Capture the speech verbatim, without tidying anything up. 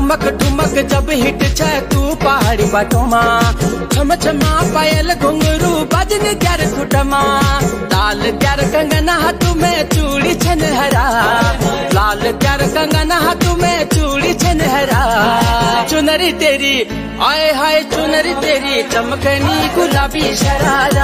ठुमक ठुमक जब हिट छे तू पहाड़ी बाटोमा, छम छमा पायल घुंघरू बजन ग्यार खुटमा, लाल ग्यार कंगना हाथ में चूड़ी छन हरा, लाल ग्यार कंगना हाथ में चूड़ी छन हरा। चुनरी तेरी आए हाय चुनरी तेरी चमकनी गुलाबी शरारा।